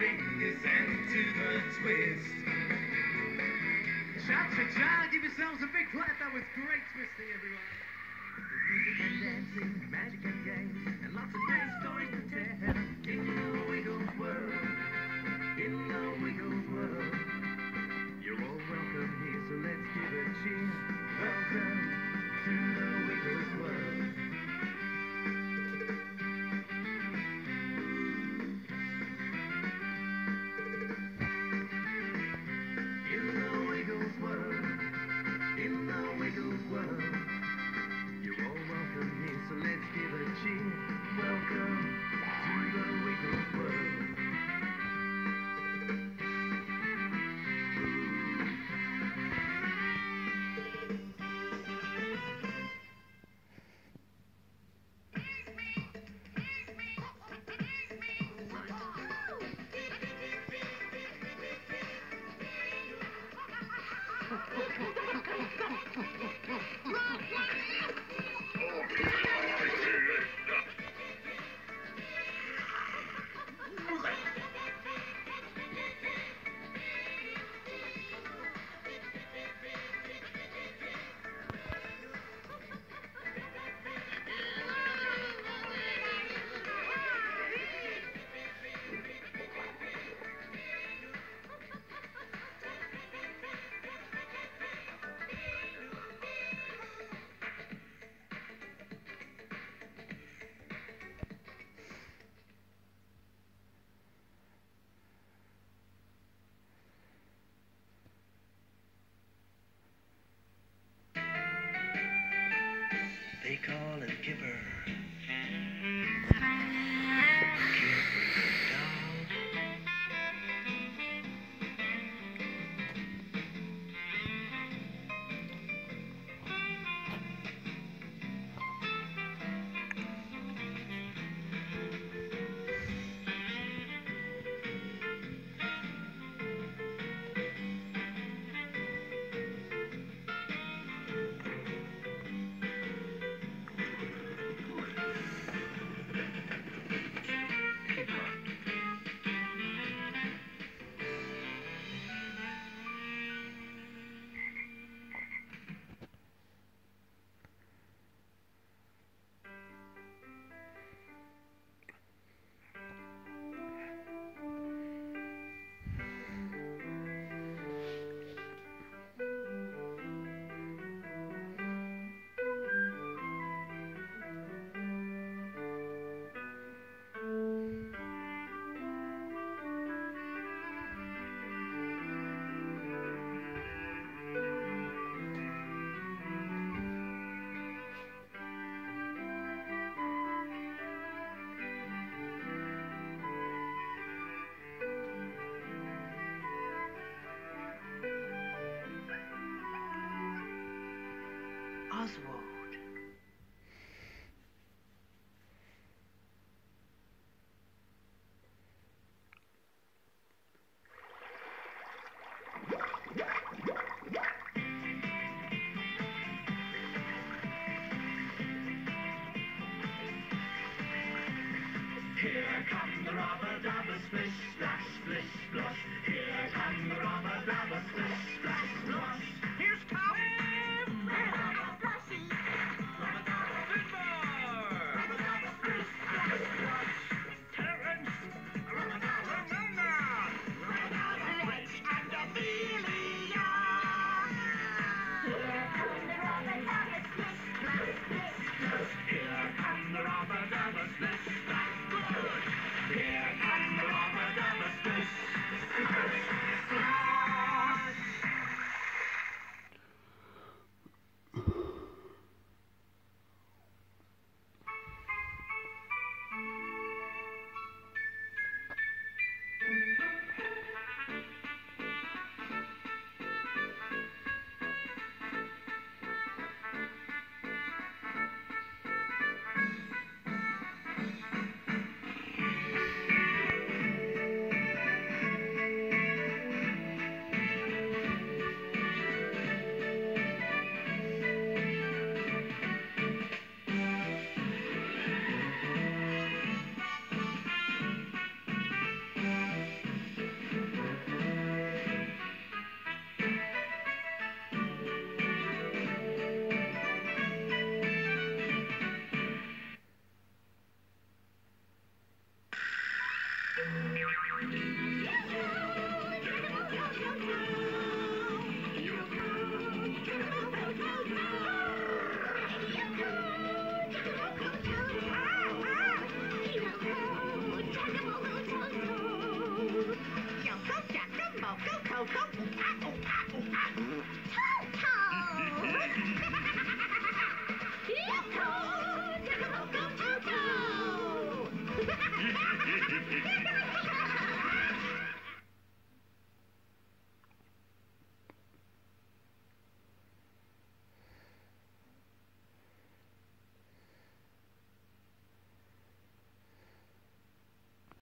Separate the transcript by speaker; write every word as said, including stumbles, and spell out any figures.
Speaker 1: fingers and to the twist. Cha-cha-cha, give yourselves a big clap. That was great twisting, everyone. Music and dancing, magic and games, and lots of great stories to tell. In the Wiggles world, in the Wiggles world. You're all welcome here, so let's give a cheer. Welcome to the Wiggles world. In the Wiggles world, in the Wiggles world. You're all welcome here, so let's give a cheer. Welcome to the Wiggles world.
Speaker 2: They call him Kipper.
Speaker 3: Oswald.
Speaker 1: Here come the rubber dubbers, splish, splash, splish, splosh. Here come the rubber dubbers, splish, splash, splosh. Here's Tom! Yes!